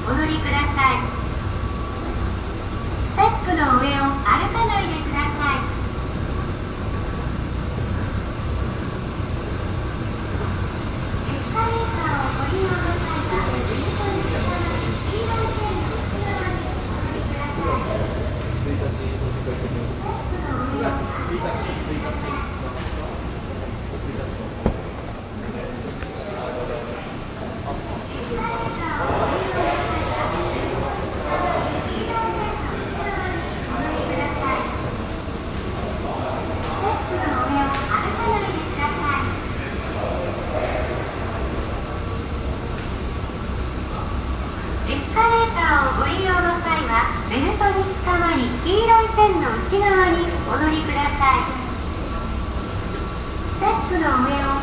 お乗りください。ステップの上を歩かないでください。エスカレーターをご利用の際は、リフトに従い、黄色い線の内側にお乗りください。ステップの上を歩かないでください。エスカレーターをご利用の際は、ベルトにつかまり、黄色い線の内側にお乗りください。ステップの上を